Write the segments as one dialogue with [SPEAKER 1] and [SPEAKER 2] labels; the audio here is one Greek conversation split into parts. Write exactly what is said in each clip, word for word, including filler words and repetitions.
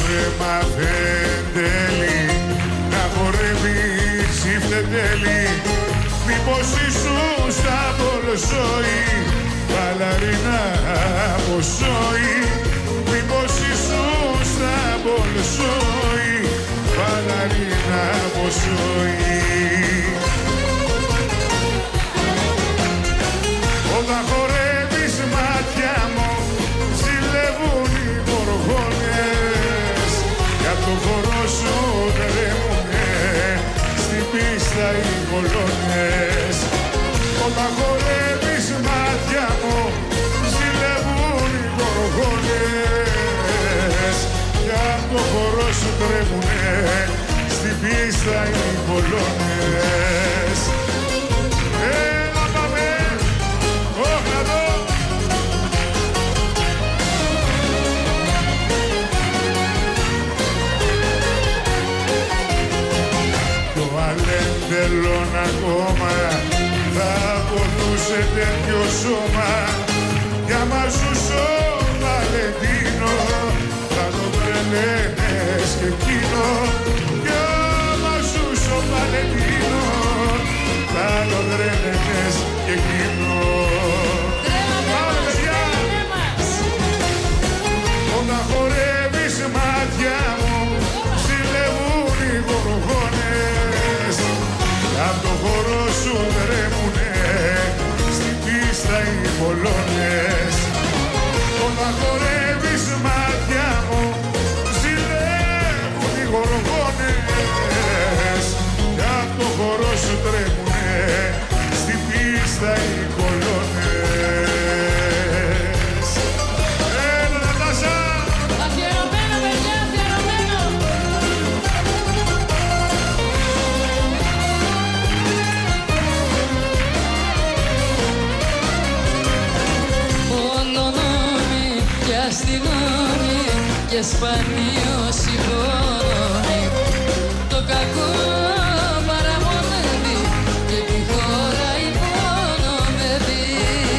[SPEAKER 1] Βρε μαθέντελη, να χορεύεις ύφτετελη. Μήπως ήσουν στα Μπολσόη, μπαλαρίνα από σόι. Μήπως ήσουν στα Μπολσόη, μπαλαρίνα από σόι. Όταν χορεύεις μάτια μου, ζηλεύουν οι γοργόνες. Κι απ' το χορό σου τρέμουνε στην πίστα οι κολόνες. Όταν χορεύεις μάτια μου, ζηλεύουν οι γοργόνες. Κι απ' το χορό σου τρέμουνε στην πίστα οι κολόνες. Έλα πάμε, όχι να δω. Αλέντελον ακόμα θα πονούσε τέτοιο σώμα. Για μαζού ο Βαλεντίνο θα το τρελαίνες και εκείνο. Για μαζού ο Βαλεντίνο θα το τρελαίνες και εκείνο. Πάμε παιδιά! Όταν χορεύεις μάτια μου, ζηλεύουν οι γοργόνες. Απ' το χορό σου τρέμουνε στην πίστα οι κολόνες. Όταν χορεύεις μάτια μου, ζηλεύουν οι γοργόνες. Κι απ' το χορό σου τρέμουνε στην πίστα οι κολόνες. Έλα Νατάσα!
[SPEAKER 2] Αφιερωμένο παιδιά, αφιερωμένο! Αστυνόμοι και σπανίως υπόνομοι, το κακό παραμονεύει και τη χώρα υπονομεύει.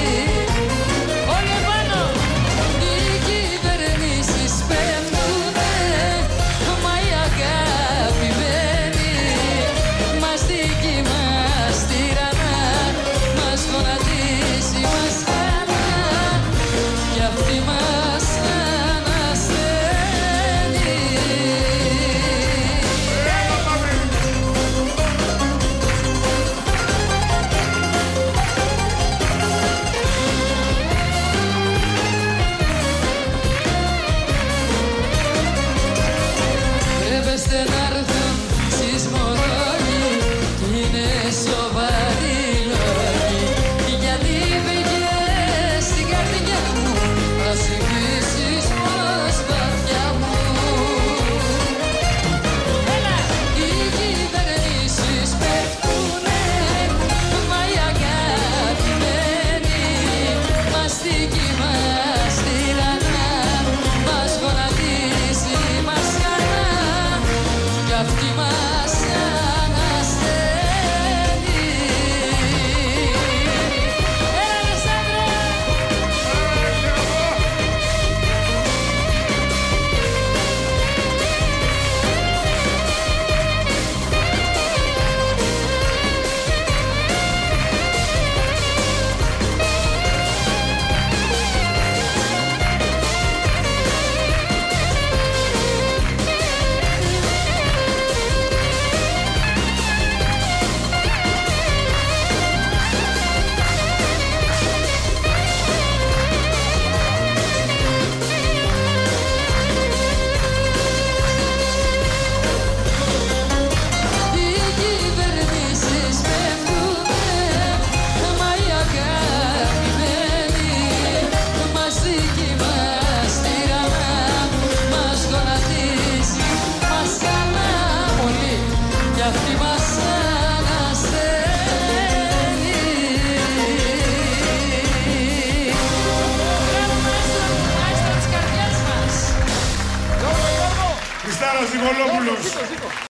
[SPEAKER 2] Όλοι επάνω! Οι κυβερνήσεις πέφτουνε, μα η αγάπη μένει. Μας δική μας τυραννά, μας γονατίζει, μας χαλά. Κι αυτή μας
[SPEAKER 1] Χριστάρα Ζυγολόπουλος.